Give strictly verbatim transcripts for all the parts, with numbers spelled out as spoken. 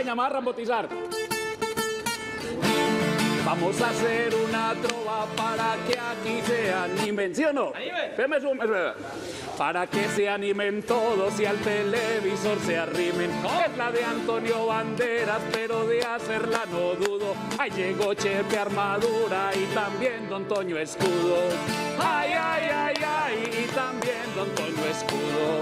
pequeña, me va a rambotizar. Vamos a hacer una trova para que aquí se animen, ¿sí o no? ¡Anime! Espérame, espérame. Para que se animen todos y al televisor se arrimen. Es la de Antonio Banderas, pero de hacerla no dudo. Ahí llegó Chepe Armadura y también Don Toño Escudo. Ay, ay, ay, ay, y también Don Toño Escudo.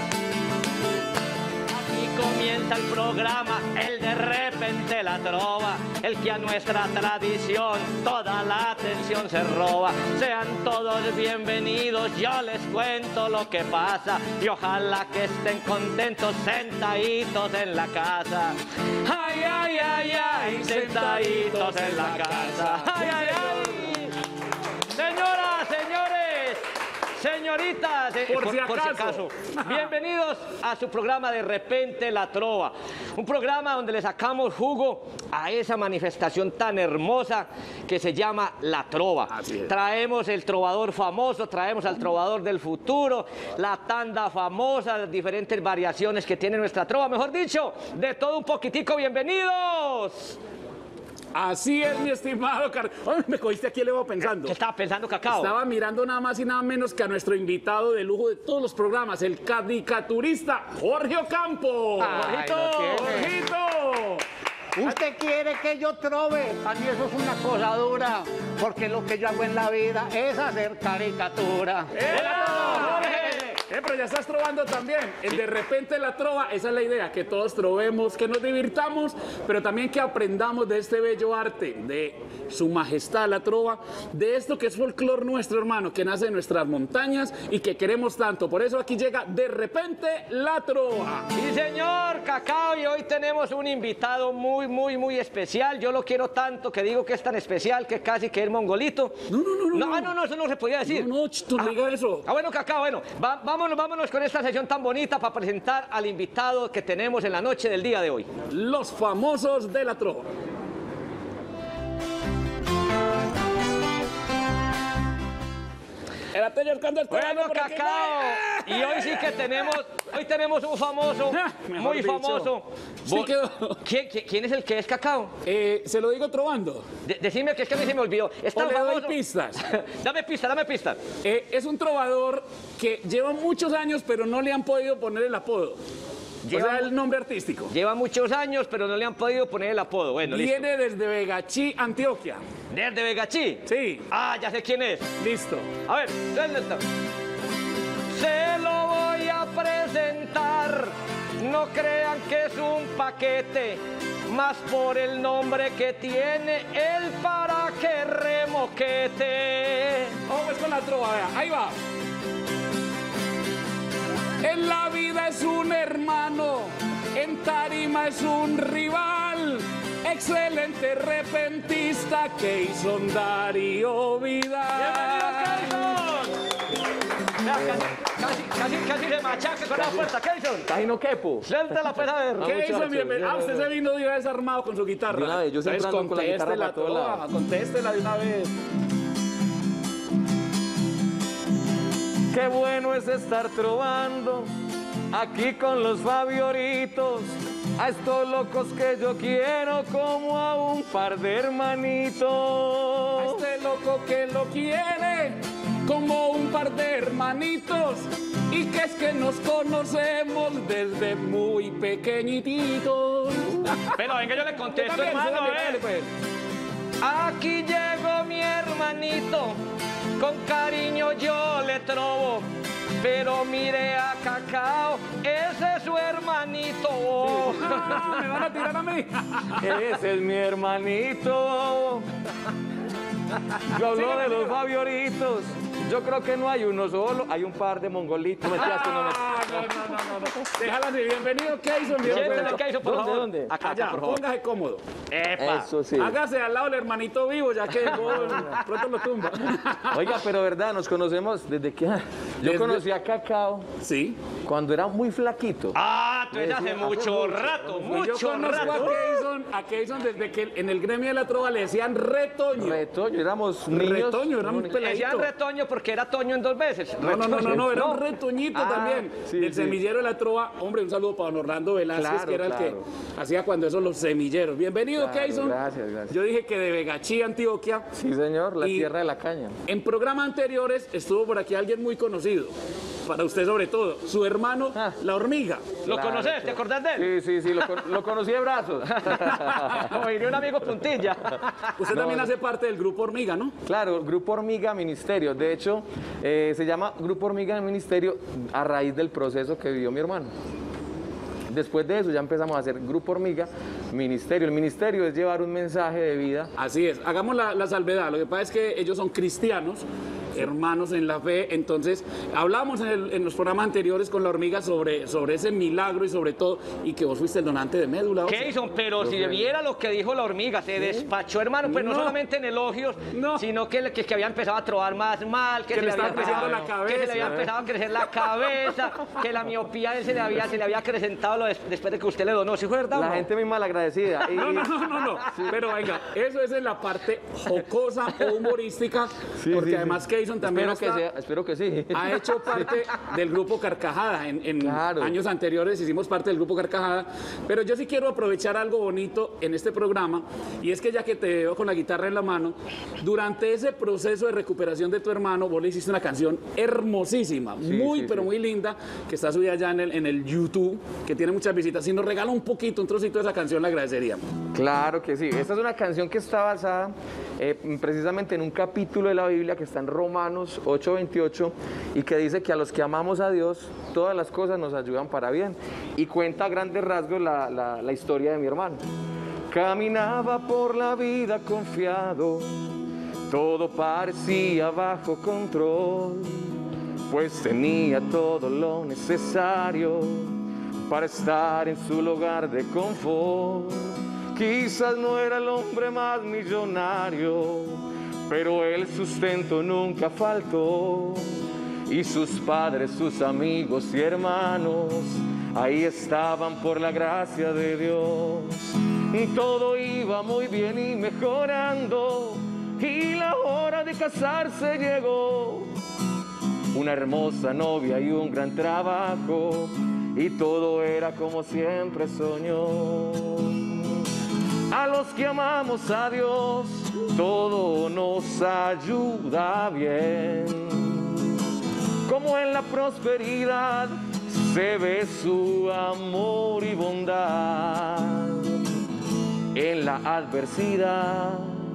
Comienza el programa, el de repente la trova, el que a nuestra tradición toda la atención se roba. Sean todos bienvenidos, yo les cuento lo que pasa y ojalá que estén contentos sentaditos en la casa. Ay, ay, ay, ay, sentaditos en la casa. Ay, ay, ay. Señoras, señores, señoritas, eh, por, por, si acaso. por si acaso, bienvenidos a su programa De Repente la Trova, un programa donde le sacamos jugo a esa manifestación tan hermosa que se llama la trova. Traemos el trovador famoso, traemos al trovador del futuro, la tanda famosa, las diferentes variaciones que tiene nuestra trova, mejor dicho, de todo un poquitico. Bienvenidos. Así es, mi estimado Carlos. Ay, me cogiste aquí, le iba pensando. ¿Qué estaba pensando, Cacao? Estaba mirando nada más y nada menos que a nuestro invitado de lujo de todos los programas, el caricaturista Jorge Ocampo. ¡Jorgito! ¡Jorgito! Usted quiere que yo trove, a mí eso es una cosa dura, porque lo que yo hago en la vida es hacer caricatura. ¡Eh, Jorge! Eh, pero ya estás trovando también. El De Repente la Trova, esa es la idea, que todos trovemos, que nos divirtamos, pero también que aprendamos de este bello arte, de su majestad la trova, de esto que es folclor nuestro, hermano, que nace en nuestras montañas y que queremos tanto. Por eso aquí llega De Repente la Trova. Sí, señor, Cacao, y hoy tenemos un invitado muy, muy, muy especial. Yo lo quiero tanto que digo que es tan especial que casi que es mongolito. No, no, no, no. No, ah, no, no, eso no se podía decir. No, no, ch, tú no ah, digas eso. Ah, bueno, Cacao, bueno, va, vámonos, vámonos con esta sesión tan bonita para presentar al invitado que tenemos en la noche del día de hoy. Los famosos de la trova. Bueno, Cacao, y hoy sí que tenemos, hoy tenemos un famoso, muy dicho. famoso. Sí quedó. ¿Quién, ¿Quién es el que es, Cacao? Eh, se lo digo trovando. De, decime que es que a mí se me olvidó. Es O tan le doy famoso. pistas. Dame pista, dame pista. Eh, es un trovador que lleva muchos años, pero no le han podido poner el apodo. Lleva o sea, mu- el nombre artístico. Lleva muchos años, pero no le han podido poner el apodo. Bueno, listo. Viene desde Vegachí, Antioquia. ¿Desde Vegachí? Sí, Ah, ya sé quién es. listo. A ver, ¿dónde está? Se lo voy a presentar. No crean que es un paquete, más por el nombre que tiene el para que remoquete. Vamos con la trova, vea. Ahí va. En la vida es un hermano, en tarima es un rival. Excelente repentista, Keyson Darío Vidal. Vea, Casi, casi, casi se machaca con la fuerza. Keyson, Casi no quepo. suéltala pues a ver. Keyson, muchachos, bienvenido. Ah, bien, usted bien. se vino de una vez armado con su guitarra. De una vez, yo siempre Entonces, ando con la guitarra contéstela para todo toda, lado. contéstela de una vez. Qué bueno es estar trovando aquí con los Fabioritos, a estos locos que yo quiero como a un par de A hermanitos. este loco que lo quiere como un par de hermanitos y que es que nos conocemos desde muy pequeñitos. Pero venga, yo le contesto, También, hermano, también, a ver. dale, pues. Aquí llegó mi hermanito, con cariño yo le trovo, pero mire a Cacao, ese es su hermanito. Ah, ¿me van a tirar a mí? Ese es mi hermanito. Yo hablo Sígueme, de los sígueme. Fabioritos. Yo creo que no hay uno solo, hay un par de mongolitos. Mentiras que no me... Ah, no, no, no, no, no. Déjala así. Bienvenido, Keyson. Siéntale, Bienvenido. Keyson, por ¿Dónde, favor. dónde? Acá, acá, Allá, por favor. póngase cómodo. Epa. Eso sí. Hágase al lado del hermanito vivo, ya que luego pronto lo tumba. Oiga, pero verdad, nos conocemos desde que... Yo Desde- conocí a Cacao Sí. cuando era muy flaquito. Ah, rato, es hace mucho rato, Pues yo mucho conozco rato. a Keyson, a Keyson desde que en el gremio de la trova le decían retoño. Retoño, éramos niños. Retoño, era un Le peladito. decían retoño porque era toño en dos veces. No, no, no, no, no, era un No. retoñito Ah, también. sí, del sí. semillero de la trova. Hombre, un saludo para don Orlando Velázquez, Claro, que era claro. el que hacía cuando esos los semilleros. Bienvenido, Claro, Keyson. gracias, gracias. Yo dije que de Vegachí, Antioquia. Sí, señor, la Y- tierra de la caña. En programas anteriores estuvo por aquí alguien muy conocido. Para usted sobre todo, su hermano, Ah. la hormiga. ¿Lo Claro, conoces? sí. ¿Te acordás de él? Sí, sí, sí, lo, con- lo conocí de brazos. Como diría un amigo puntilla. Usted también hace parte del grupo Hormiga, ¿no? Claro, Grupo Hormiga Ministerio. De hecho, eh, se llama Grupo Hormiga Ministerio a raíz del proceso que vivió mi hermano. Después de eso ya empezamos a hacer Grupo Hormiga Ministerio. El ministerio es llevar un mensaje de vida. Así es, hagamos la, la salvedad. Lo que pasa es que ellos son cristianos, hermanos en la fe. Entonces, hablamos en, el- en los programas anteriores con la hormiga sobre, sobre ese milagro y sobre todo, y que vos fuiste el donante de médula. ósea. Keyson, pero si viera lo que dijo la hormiga, se despachó, hermano, pues no, No. solamente en elogios, No. sino que, le- que, que había empezado a trobar más mal, que, Que se le había estaba creciendo empezado- la cabeza. que se le había empezado a crecer la cabeza, que la miopía de él se le había, se le había acrecentado lo des- después de que usted le donó. ¿Sí fue verdad? o La no? gente muy mal agradecida. Y- No, no, no, no, no. Pero venga, eso es en la parte jocosa o humorística, Sí, porque sí, además Keyson también espero, está- que sea- espero que sí. ha hecho parte del grupo Carcajada. En, en Claro. años anteriores hicimos parte del grupo Carcajada. Pero yo sí quiero aprovechar algo bonito en este programa, y es que ya que te veo con la guitarra en la mano, durante ese proceso de recuperación de tu hermano, vos le hiciste una canción hermosísima, Sí, muy, sí, pero sí. muy linda, que está subida ya en el, en el YouTube, que tiene muchas visitas. Si nos regala un poquito, un trocito de esa canción, le agradeceríamos. Claro que sí. Esta es una canción que está basada eh, precisamente en un capítulo de la Biblia que está en Romanos ocho veintiocho y que dice que a los que amamos a Dios, todas las cosas nos ayudan para bien. Y cuenta a grandes rasgos la, la- la historia de mi hermano. Caminaba por la vida confiado, todo parecía bajo control, pues tenía todo lo necesario para estar en su lugar de confort. Quizás no era el hombre más millonario, pero el sustento nunca faltó. Y sus padres, sus amigos y hermanos, ahí estaban por la gracia de Dios. Y todo iba muy bien y mejorando, y la hora de casarse llegó. Una hermosa novia y un gran trabajo, y todo era como siempre soñó. A los que amamos a Dios, todo nos ayuda bien. Como en la prosperidad se ve su amor y bondad, en la adversidad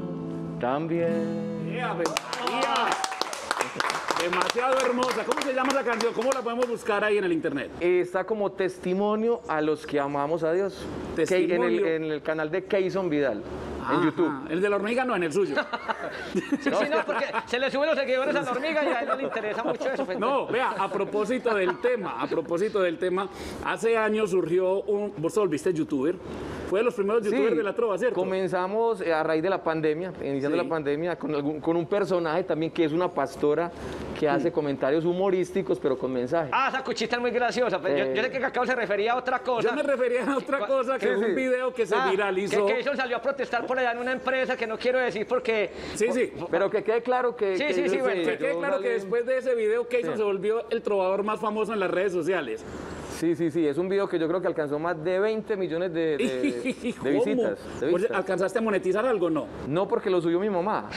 también. ¡Ea, Ave María! Demasiado hermosa. ¿Cómo se llama la canción? ¿Cómo la podemos buscar ahí en el internet? Está como testimonio a los que amamos a Dios. Testimonio. Que en, el, en el canal de Keyson Vidal, en Ajá. YouTube. El de la hormiga no, en el suyo. Sí, sí, no, porque se le suben los seguidores a la hormiga y a él no le interesa mucho eso. pues. No, vea, a propósito del tema, a propósito del tema, hace años surgió un... ¿Vos te volviste youtuber? Fue de los primeros youtubers Sí, de la trova, ¿cierto? comenzamos eh, a raíz de la pandemia, iniciando Sí. la pandemia, con, algún- con un personaje también que es una pastora que hace comentarios humorísticos, pero con mensaje. Ah, esa cuchita es muy graciosa. Pues yo, Eh. yo sé que Cacao se refería a otra cosa. Yo me refería a otra Sí, cosa, que sí, es un sí. video que se Ah, viralizó. Que Keyson salió a protestar por allá en una empresa que no quiero decir porque... Sí, sí. Pero que quede claro que... Sí, que sí, yo sí, sé, bueno, Que yo quede claro que salí- después de ese video, Keyson Sí. se volvió el trovador más famoso en las redes sociales. Sí, sí, sí, es un video que yo creo que alcanzó más de veinte millones de, de- de ¿Cómo? visitas. de Oye, vistas. ¿alcanzaste a monetizar algo? No. No, porque lo subió mi mamá.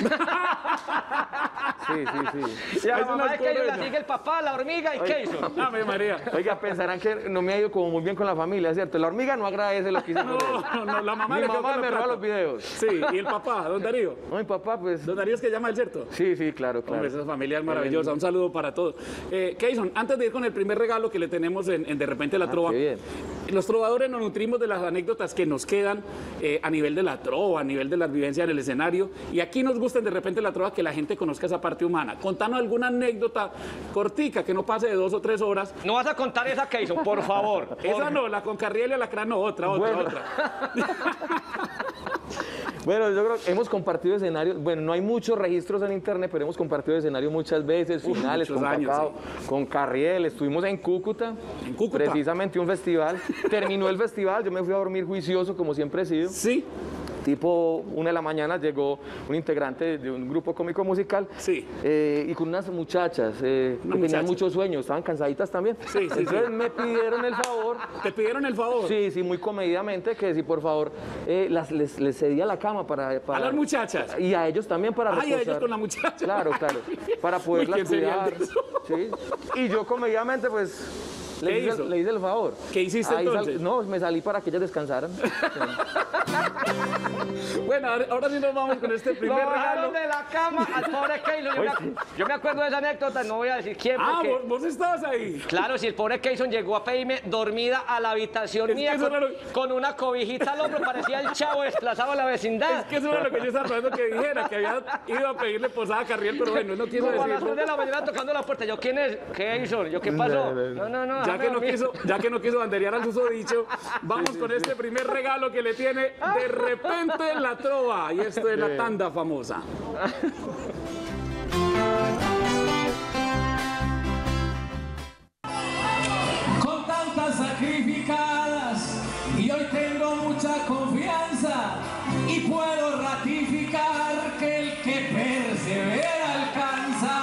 Sí, sí, sí. Y a la Es mamá una de Keyson la corona. sigue el papá, la hormiga y Keyson. Ave María. Oiga, pensarán que no me ha ido como muy bien con la familia, ¿cierto? La hormiga no agradece lo que hice No, con él. no, no, la mamá Mi le quedó mamá con me la roba plata. los videos. Sí, y el papá, don Darío. No, mi papá, pues... Don Darío es que llama el cierto. Sí, sí, claro, claro. Hombre, esa familia es maravillosa. Un saludo para todos. Eh, Keyson, antes de ir con el primer regalo que le tenemos en, en De Repente la Ah, Trova, qué bien. los trovadores nos nutrimos de las anécdotas que nos quedan eh, a nivel de la trova, a nivel de las vivencias en el escenario. Y aquí nos gusta en De Repente la Trova que la gente conozca esa parte humana. Contanos alguna anécdota cortica que no pase de dos o tres horas. No vas a contar esa Keyson, por favor. Esa no, la con Carriel y Alacrán no, otra, otra, Bueno. otra. Bueno, yo creo que hemos compartido escenarios, bueno, no hay muchos registros en internet, pero hemos compartido escenarios muchas veces, Uf, finales con años, Cacao, sí. con Carriel, estuvimos en Cúcuta, ¿En Cúcuta? precisamente un festival, terminó el festival, yo me fui a dormir juicioso como siempre he sido. Sí. Tipo una de la mañana llegó un integrante de un grupo cómico musical Sí. eh, y con unas muchachas eh, que Una tenían muchacha. mucho sueño, estaban cansaditas también. Sí, sí, Entonces sí. me pidieron el favor. ¿Te pidieron el favor? Sí, sí, muy comedidamente, que si por favor eh, las, les, les cedía la cama para, para... A las muchachas. Y a ellos también para Ay, a ellos reposar. con la muchacha. Claro, claro, para Uy, poderlas ¿quién sería cuidar. el de eso? Sí. Y yo comedidamente, pues, le ¿Qué hice, hizo? le hice el favor. ¿Qué hiciste Ahí sal- entonces? no, me salí para que ellas descansaran. Bueno, ahora, ahora sí nos vamos con este Lo primer regalo. bajaron de la cama al pobre Keyson. Yo, me ac- yo me acuerdo de esa anécdota, no voy a decir quién, Ah, porque... vos, vos estabas ahí. Claro, si el pobre Keyson llegó a pedirme dormida a la habitación Es que mía eso con, era lo- con una cobijita al hombro, parecía el chavo desplazado a la vecindad. Es que eso era lo que yo estaba tratando que dijera, que había ido a pedirle posada a Carriel, pero bueno, no quiso Como a las decirlo. tres de la mañana tocando la puerta. Yo, ¿quién es? Keyson. Yo, ¿qué pasó? No, no, no. Ya déjame que, no dormir. quiso, ya que no quiso banderear al susodicho, vamos con este primer regalo que le tiene de repente la trova. Y esto es la tanda famosa. Con tantas sacrificadas y hoy tengo mucha confianza y puedo ratificar que el que persevera alcanza.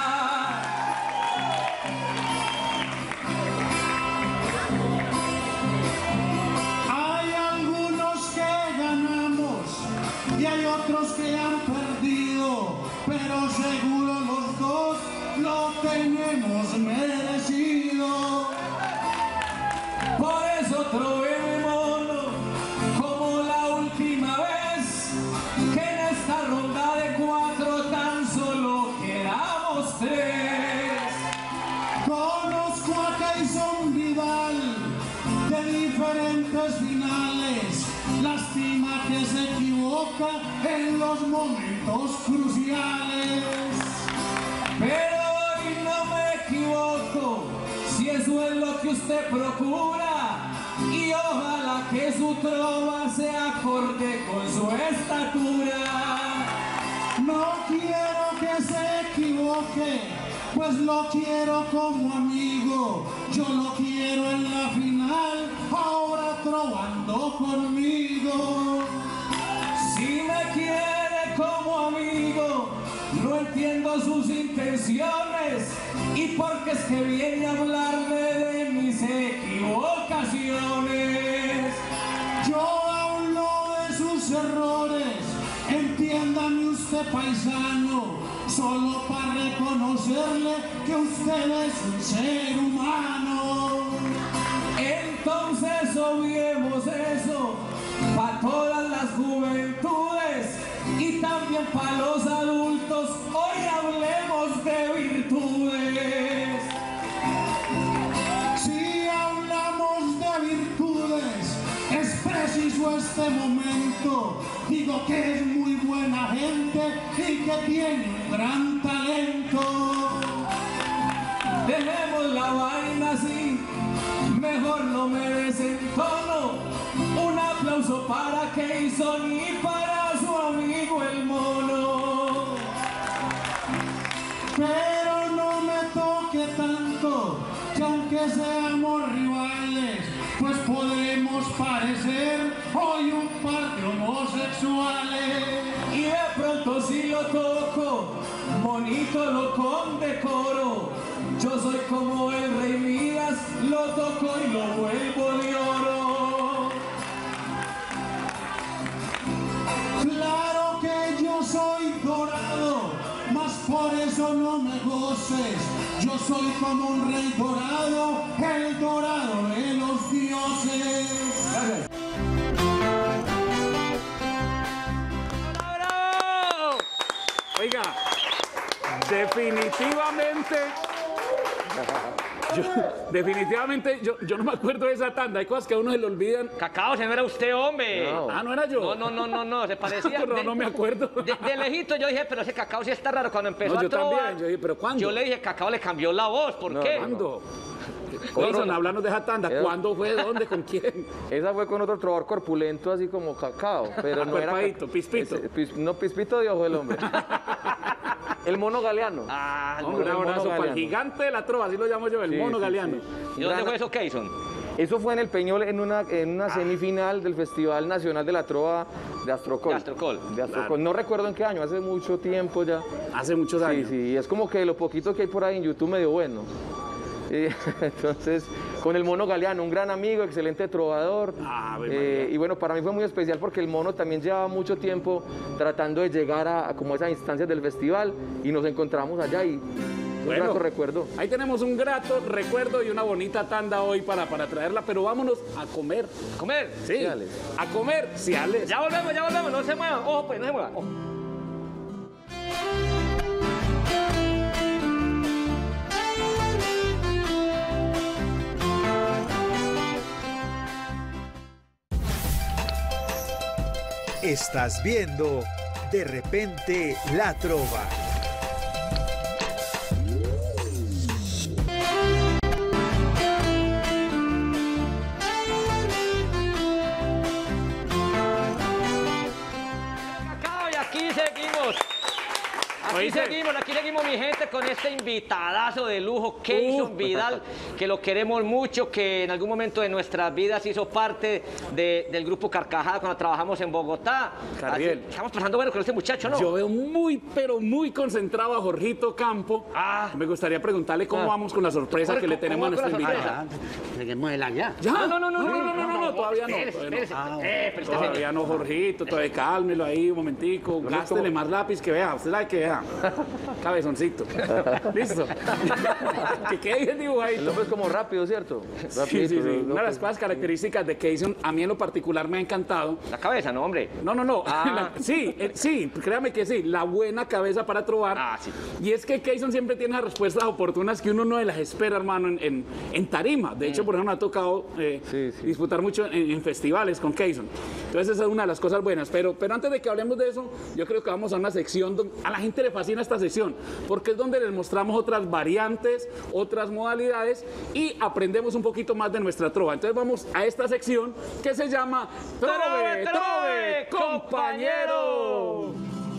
Hay algunos que ganamos y hay otros que han perdido, pero seguro los dos lo tenemos merecido. Por eso trovemos como la última vez, que en esta ronda de cuatro tan solo quedamos tres. Conozco a Keyson Vidal de diferentes finales, lástima que se equivoca en los momentos cruciales. Pero hoy no me equivoco, si eso es lo que usted procura, y ojalá que su trova se acorde con su estatura. No quiero que se equivoque, pues lo quiero como amigo. Yo lo quiero en la final, ahora trovando conmigo. Si me quiere como amigo, no entiendo sus intenciones, y porque es que viene a hablarme de mis equivocaciones. Yo hablo de sus errores, entiéndame usted paisano, solo para reconocerle que usted es un ser humano. Entonces obviemos eso, para todas las juventudes y también para los adultos, hoy hablemos de virtudes. Si hablamos de virtudes, es preciso este momento. Digo que es muy buena gente y que tiene un gran talento. Dejemos la vaina así, mejor no me desentono. Un aplauso para Keyson y para su amigo el mono. Pero no me toque tanto, que aunque seamos rivales, pues podemos parecer hoy un par de homosexuales. Y de pronto si lo toco, bonito lo condecoro. Yo soy como el rey Midas, lo toco y lo vuelvo de oro. Claro que yo soy dorado, mas por eso no me goces. Yo soy como un rey dorado, el dorado de los dioses. Gracias. ¡Bravo! Oiga, definitivamente, yo, definitivamente, yo, yo no me acuerdo de esa tanda. Hay cosas que a uno se le olvidan. Cacao, ese no era usted, hombre. No. Ah, no era yo. No, no, no, no, no, se parecía. Pero de- no me acuerdo. De, de lejito yo dije, pero ese Cacao sí está raro. Cuando empezó No, a yo trovar, también. Yo dije, ¿pero cuándo? yo le dije, Cacao le cambió la voz. ¿Por No, qué? ¿Cuándo? Wilson, háblanos de esa tanda. Esa- ¿Cuándo fue? ¿Dónde? ¿Con quién? Esa fue con otro trovador corpulento, así como Cacao, pero no era... Acuerpadito, Pispito. Ese- pis- no, Pispito de ojo el hombre. El mono Galeano. Ah, Hombre, un el mono abrazo para el Galeano. gigante de la trova, así lo llamo yo, el Sí, mono sí, galeano. ¿y dónde fue eso, Keyson? Eso fue en el Peñol, en una, en una semifinal del Festival Nacional de la Trova de Astrocol. De Astrocol. De Astrocol. No recuerdo en qué año, hace mucho tiempo ya. Hace muchos Sí, años. sí, es como que lo poquito que hay por ahí en YouTube medio bueno. Y, entonces, con el mono Galeano, un gran amigo, excelente trovador. Ave Eh, María. y bueno, para mí fue muy especial porque el mono también llevaba mucho tiempo tratando de llegar a, a como esas instancias del festival y nos encontramos allá y un Bueno. grato recuerdo. Ahí tenemos un grato recuerdo y una bonita tanda hoy para, para traerla, pero vámonos a comer. ¿A comer? Sí, Ciales. a comer, ciales. Ya volvemos, ya volvemos, no se muevan. Ojo, pues, no se muevan. Ojo. Estás viendo De repente la trova. Cacao, y aquí seguimos. Aquí Oíste. seguimos, aquí seguimos, mi gente, con este invitadazo de lujo, Keyson Vidal, que lo queremos mucho, que en algún momento de nuestras vidas hizo parte de- del grupo Carcajada cuando trabajamos en Bogotá. Carriel. Así- estamos pasando bueno con este muchacho, ¿no? Yo veo muy, pero muy concentrado a Jorgito Campo. Ah. Me gustaría preguntarle cómo Ah. vamos con la sorpresa Jorge, que le ¿cómo tenemos a va con nuestro la invitado. sorpresa? Lleguemos de allá. ¿Ya? No, no, no, no, no, no, no, no, no, todavía no. Espérese, todavía no. espérese. Ah, Eh, pero esta Todavía no, Jorgito, todavía cálmelo ahí un momentico, gástele más lápiz que vea, usted sabe que vea. Cabezoncito. ¿Listo? que quede bien El dibujadito. hombre es como rápido, ¿cierto? Sí, sí, Rapidito, sí. ¿no? Una de las cosas características de Keyson, a mí en lo particular me ha encantado. La cabeza, ¿no, hombre? No, no, no. Ah. La- sí, eh, sí, créame que sí. La buena cabeza para trovar. Ah, sí. Y es que Keyson siempre tiene las respuestas oportunas que uno no las espera, hermano, en, en- en tarima. De hecho, por ejemplo, me ha tocado eh, Sí, sí. disfrutar mucho en, en festivales con Keyson. Entonces, esa es una de las cosas buenas. Pero, pero antes de que hablemos de eso, yo creo que vamos a una sección donde a la gente le fascina esta sección, porque es donde les mostramos otras variantes, otras modalidades y aprendemos un poquito más de nuestra trova. Entonces, vamos a esta sección que se llama Trove, Trove, compañero.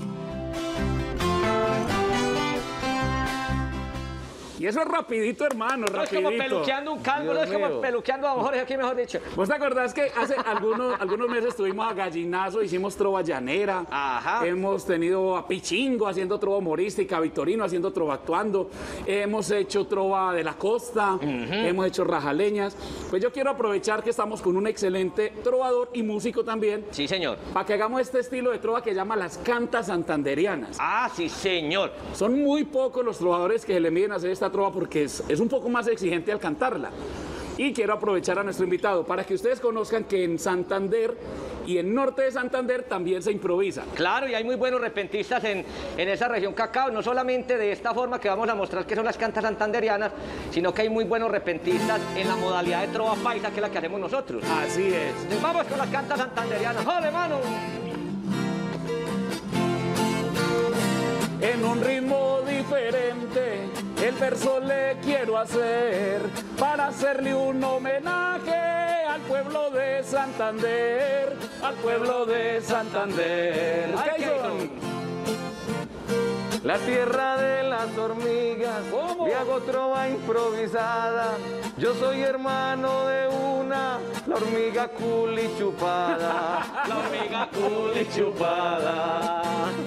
Y eso es rapidito, hermano, No, es como rapidito. peluqueando un calvo, no Dios es como mío. peluqueando a don Jorge, aquí mejor dicho. ¿Vos te acordás que hace algunos, algunos meses estuvimos a Gallinazo, hicimos trova llanera? Ajá. Hemos tenido a Pichingo haciendo trova humorística, a Victorino haciendo trova actuando. Hemos hecho trova de la costa, hemos hecho rajaleñas. Pues yo quiero aprovechar que estamos con un excelente trovador y músico también, Sí, señor. para que hagamos este estilo de trova que llama las cantas santanderianas. Ah, sí, señor. Son muy pocos los trovadores que se le miden a hacer esta trova porque es, es un poco más exigente al cantarla. Y quiero aprovechar a nuestro invitado para que ustedes conozcan que en Santander y en norte de Santander también se improvisa. Claro, y hay muy buenos repentistas en, en esa región Cacao, no solamente de esta forma que vamos a mostrar que son las cantas santanderianas, sino que hay muy buenos repentistas en la modalidad de trova paisa, que es la que hacemos nosotros. Así es. Entonces, vamos con las cantas santanderianas. ¡Jole, mano! En un ritmo diferente, el verso le quiero hacer para hacerle un homenaje al pueblo de Santander, al pueblo de Santander. Ay, Keyson. La tierra de las hormigas, ¿Cómo? y hago trova improvisada. Yo soy hermano de una, la hormiga culi chupada. La hormiga culi chupada.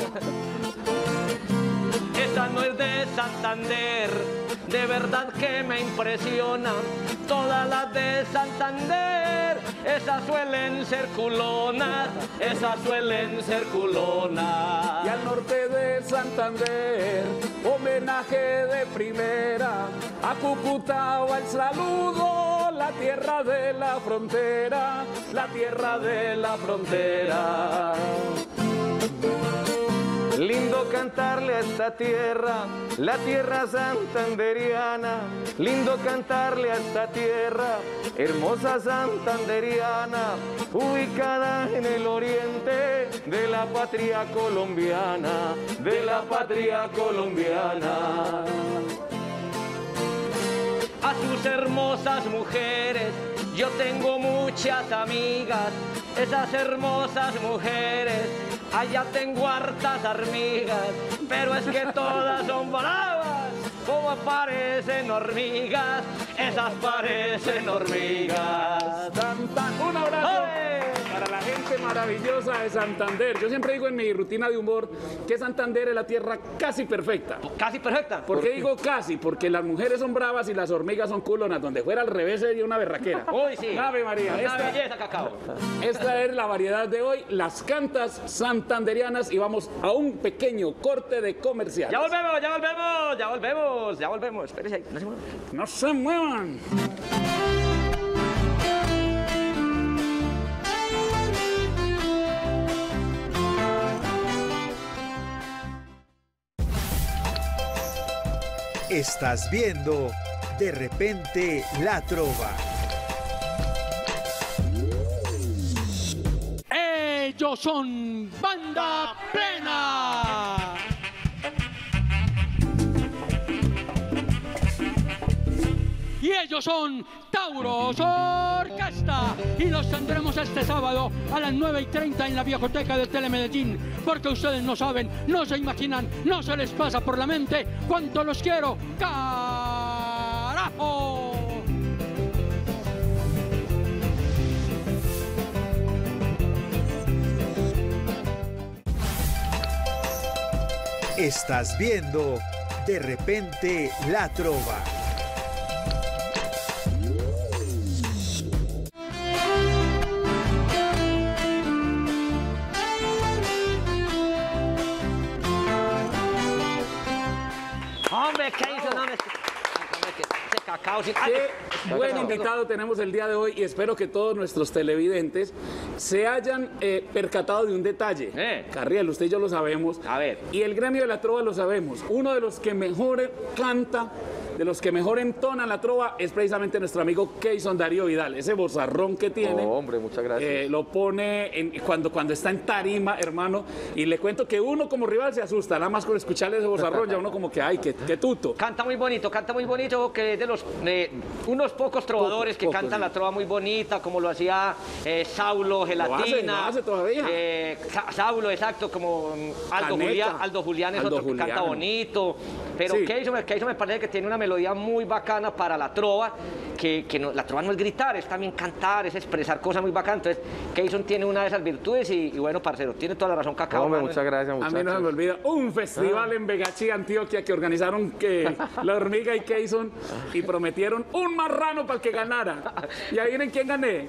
Esa no es de Santander, de verdad que me impresiona. Todas las de Santander, esas suelen ser culonas, esas suelen ser culonas. Y al norte de Santander, homenaje de primera, a Cúcuta va el saludo, la tierra de la frontera, la tierra de la frontera. Lindo cantarle a esta tierra, la tierra santanderiana. Lindo cantarle a esta tierra, hermosa santanderiana, ubicada en el oriente de la patria colombiana, de la patria colombiana. Así tus hermosas mujeres. Yo tengo muchas amigas, esas hermosas mujeres. Allá tengo hartas hormigas, pero es que todas son bravas, como parecen hormigas, esas parecen hormigas. Tan, tan. Un abrazo ¡Ole! para la gente maravillosa de Santander. Yo siempre digo en mi rutina de humor que Santander es la tierra casi perfecta. Casi perfecta. ¿Por qué digo casi? Porque las mujeres son bravas y las hormigas son culonas. Donde fuera al revés sería una berraquera. Uy, sí. Ave María. Una Esta, belleza, Cacao. esta es la variedad de hoy, las cantas santanderianas, y vamos a un pequeño corte de comercial. Ya volvemos, ya volvemos, ya volvemos, ya volvemos. Espérese ahí, no se muevan. No se muevan. Estás viendo De repente la trova. Ellos son Banda Plena. Y ellos son Tauros Orquesta. Y los tendremos este sábado a las nueve y treinta en la Viejoteca de Telemedellín. Porque ustedes no saben, no se imaginan, no se les pasa por la mente cuánto los quiero. ¡Carajo! Estás viendo De repente la trova. Hombre, ¿qué hizo? No, me... Hombre, que ese Cacao sin... Qué buen invitado tenemos el día de hoy, y espero que todos nuestros televidentes se hayan eh, percatado de un detalle. Eh. Carriel, usted y yo lo sabemos. A ver. Y el gremio de la trova lo sabemos. Uno de los que mejor canta, de los que mejor entona la trova, es precisamente nuestro amigo Keyson Darío Vidal. Ese vozarrón que tiene. Oh, hombre, muchas gracias. Eh, lo pone en- cuando, cuando está en tarima, hermano, y le cuento que uno como rival se asusta, nada más con escucharle ese vozarrón, ya uno como que, ay, qué, qué tuto. Canta muy bonito, canta muy bonito, que es de los eh, unos pocos trovadores Pocos, que pocos, cantan sí. la trova muy bonita, como lo hacía eh, Saulo, Gelatina. lo hace todavía. Eh, Sa- Saulo, exacto, como mm, Aldo Caneca. Julián, Aldo Julián es Aldo otro que Julián. canta bonito. Pero Sí. Keyson, me- Keyson me parece que tiene una melodía muy bacana para la trova, que, que no- la trova no es gritar, es también cantar, es expresar cosas muy bacanas. Entonces, Keyson tiene una de esas virtudes y, y bueno, parcero, tiene toda la razón, Cacao. Hombre, mano. muchas gracias, A muchachos. mí no se me olvida un festival en Vegachí, Antioquia, que organizaron que la hormiga y Keyson, y prometieron un marrano para el que ganara. Y ahí vienen quién gané.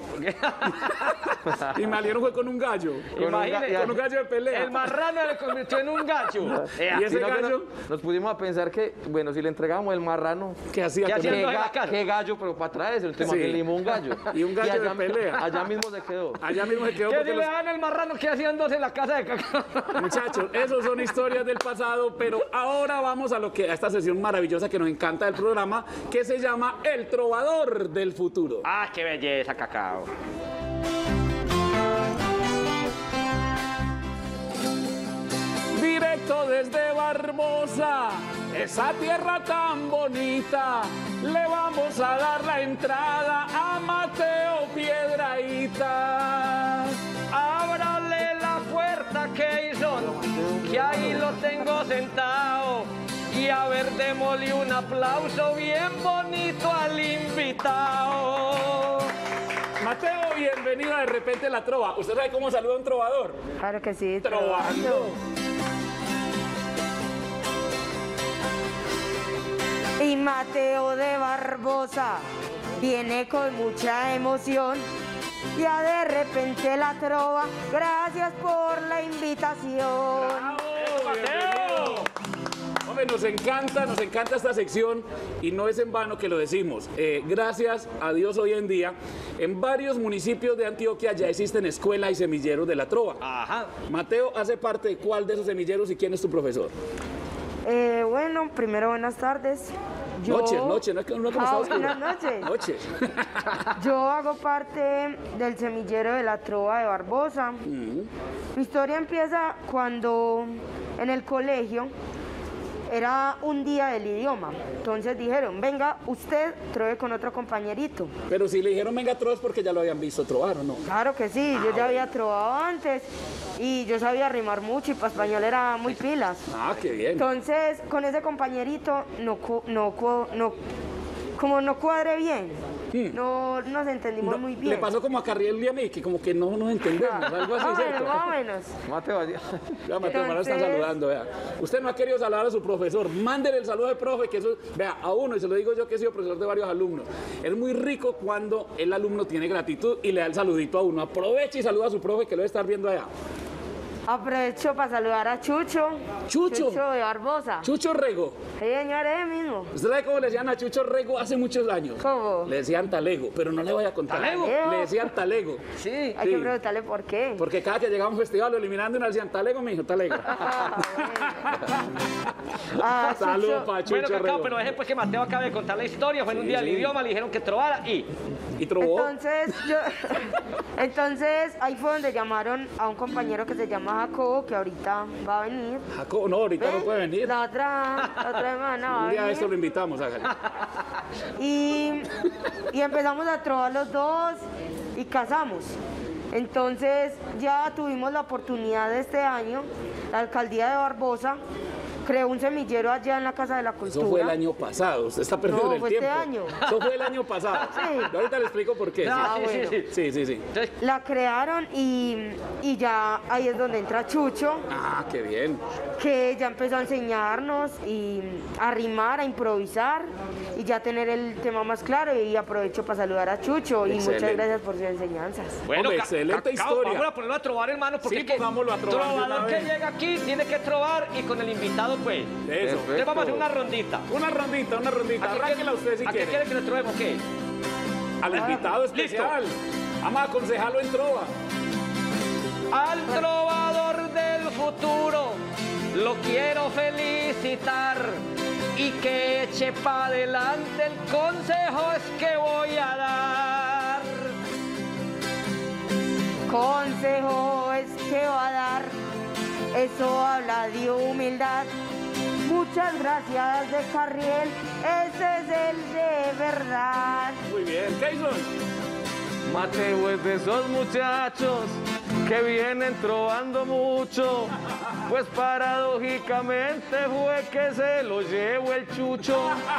Y me alieron fue con un gallo. Con un Imagínate, ga- Con un gallo de pelea. El marrano le convirtió en un gallo. Eh, Y ese Sino que no- gallo, nos pusimos a pensar que, bueno, si le entregamos el marrano, ¿qué hacía? ¿Qué con hacía? él? Haciendo qué, en la ga- casa. qué gallo, pero para traerse, el tema Sí. que le dimos un gallo. Y un gallo de allá, pelea. allá mismo se quedó. Allá mismo se quedó ¿Qué porque si los- le dan el marrano que hacían dos en la casa de Cacao? Muchachos, esos son historias del pasado, pero ahora vamos a lo que a esta sesión maravillosa que nos encanta del programa, que se llama El Trovador del Futuro. Ah, qué belleza, Cacao. Directo desde Barbosa, esa tierra tan bonita, le vamos a dar la entrada a Mateo Piedrahita. Ábrale la puerta, Keyson, que ahí lo tengo sentado. Y a ver, démosle un aplauso bien bonito al invitado. Mateo, bienvenido a De repente la trova. ¿Usted sabe cómo saluda a un trovador? Claro que sí. Trovando. Y Mateo de Barbosa viene con mucha emoción. Ya de repente la trova. Gracias por la invitación. ¡Bravo! ¡Bienvenido! Hombre, nos encanta, nos encanta esta sección, y no es en vano que lo decimos. Eh, gracias a Dios, hoy en día, en varios municipios de Antioquia ya existen escuelas y semilleros de la trova. Ajá. Mateo, ¿hace parte de cuál de esos semilleros y quién es tu profesor? Eh, bueno, primero buenas tardes. Yo- Noches, noches, no es que no es como Ah, está oscuro. buenas noches. Noches. Yo hago parte del semillero de la trova de Barbosa. Mi historia empieza cuando en el colegio era un día del idioma. Entonces dijeron, venga, usted trove con otro compañerito. Pero si le dijeron venga trove es porque ya lo habían visto trovar, ¿o no? Claro que sí, yo ya había trovado antes y yo sabía rimar mucho y para español era muy pilas. Ah, qué bien. Entonces, con ese compañerito no, cu- no, cu- no, como no cuadré bien, Hmm. no nos entendimos No, muy bien. le pasó como a Carriel y a mí, que como que no nos entendemos, algo así, Más o ¿cierto? menos, más o menos. Mateo, vaya. Ya, Mateo, ahora están Entonces- saludando, vea. Usted no ha querido saludar a su profesor, mándele el saludo de profe, que eso, vea, a uno, y se lo digo yo que he sido profesor de varios alumnos, es muy rico cuando el alumno tiene gratitud y le da el saludito a uno. Aproveche y saluda a su profe que lo debe estar viendo allá. Aprovecho para saludar a Chucho. Chucho. Chucho de Barbosa. Chucho Rego. Sí, señor, es el mismo. ¿Usted sabe cómo le decían a Chucho Rego hace muchos años? ¿Cómo? Le decían talego, pero no le voy a contar. ¿Talego? Le decían talego. Sí. Hay Sí. que preguntarle por qué. Porque cada que llegaba a un festival lo eliminando y nos decían talego, me dijo talego. Ah, bueno. Ah, Saludos Chucho. para Chucho Bueno, Cacao, Rego. pero deje pues que Mateo acabe de contar la historia. Fue en un Sí, día del sí. idioma, le dijeron que trovara y... Y trovó. Entonces, yo, entonces ahí fue donde llamaron a un compañero que se llama Jacobo, que ahorita va a venir. Jacobo, no, ahorita no ¿Ves? puede venir. La otra, la otra semana va Un a día de esto lo venir. invitamos, hágale. Y, y empezamos a trobar los dos y casamos. Entonces ya tuvimos la oportunidad de este año, la alcaldía de Barbosa creó un semillero allá en la Casa de la Cultura. Eso fue el año pasado, usted está perdiendo No, el fue tiempo. este año. Eso fue el año pasado. Sí. Y ahorita le explico por qué. Ah, sí. sí, sí, sí. Sí, sí, sí. Entonces, La crearon y, y ya ahí es donde entra Chucho, Ah, qué bien. que ya empezó a enseñarnos y a rimar, a improvisar y ya tener el tema más claro. Y aprovecho para saludar a Chucho y Excelente. muchas gracias por sus enseñanzas. bueno, Hombre, Ca- excelente Cacao, historia. vamos a ponerlo a trobar, hermano, porque Sí, es que pongámoslo a trobar de una trovador que vez. llega aquí tiene que trobar y con el invitado, pues. Eso. Entonces vamos a hacer una rondita. Una rondita, una rondita. ¿A qué Arránquela quiere- usted si ¿A qué quiere. quiere que le trovemos qué? Al invitado especial. Vamos a aconsejarlo en trova. Al trovador del futuro lo quiero felicitar y que eche para adelante el consejo es que voy a dar. Consejo es que va a dar, eso habla de humildad. Muchas gracias de Carriel, ese es el de verdad. Muy bien. Keyson. Mateo es de esos muchachos que vienen trovando mucho, pues paradójicamente fue que se lo llevó el chucho.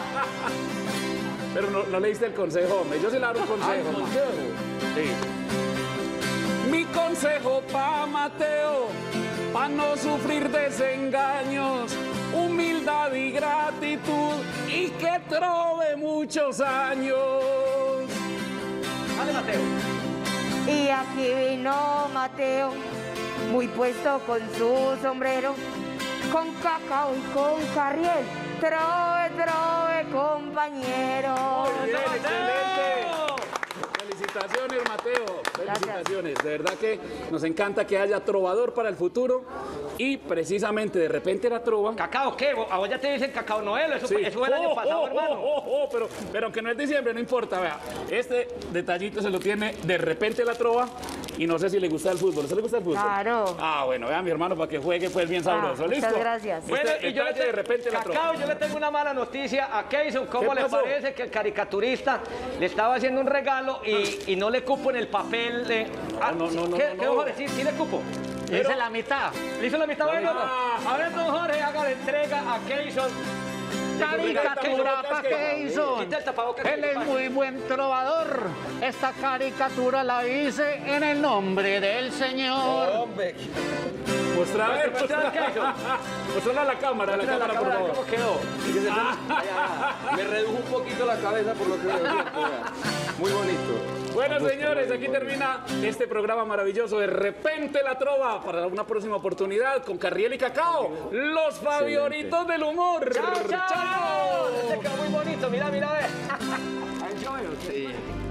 Pero no, no leíste el consejo, hombre. Yo sí le daré un consejo. Sí. Mi consejo pa' Mateo, pa' no sufrir desengaños, humildad y gratitud, y que trove muchos años. Dale, Mateo. Y aquí vino Mateo, muy puesto con su sombrero, con Cacao y con Carriel. Trove, trove, compañero. Muy bien, ¡Mateo! excelente. Felicitaciones, Mateo. Felicitaciones. De verdad que nos encanta que haya trovador para el futuro y precisamente de repente la trova. ¿Cacao qué? ¿A vos ya te dicen Cacao Noel? Eso, Sí. eso fue el año Oh, pasado, oh, hermano. oh, oh, oh, pero, pero aunque no es diciembre, no importa, vea. Este detallito se lo tiene de repente la trova y no sé si le gusta el fútbol. ¿Se le gusta el fútbol? Claro. Ah, bueno, vea mi hermano para que juegue pues bien sabroso. Ah, ¿Listo? muchas gracias. Este Bueno, y yo le detalle de tengo, repente la trova. Cacao, yo le tengo una mala noticia a Keyson. ¿Cómo ¿Qué le pasó? parece que el caricaturista le estaba haciendo un regalo y, y no le cupo en el papel de... Ah, no, no, no, ¿Qué, no, ¿qué no. vamos a decir? ¿Sí le cupo? Esa es la mitad. ¿Le hizo la mitad? Bueno, mitad. a ver, don Jorge, haga la entrega a Keyson. Caricatura para Keyson. Quita el tapabocas. Él es muy buen trovador. Esta caricatura la hice en el nombre del Señor. Hombre, Muestra, a ver, Muestra, muestra. Keyson. Muéstrala a la cámara, a la Mira la cámara, por cámara, favor. ¿cómo quedó? fíjese, ay, ay, me redujo un poquito la cabeza por lo que veo. ¿cierto? Vea. Muy bonito. Bueno, señores, aquí termina este programa maravilloso. De repente la trova para una próxima oportunidad con Carriel y Cacao, los favoritos del humor. ¡Chao, chao! Este quedó muy bonito, mira, mira, ve. Enjoy. Sí.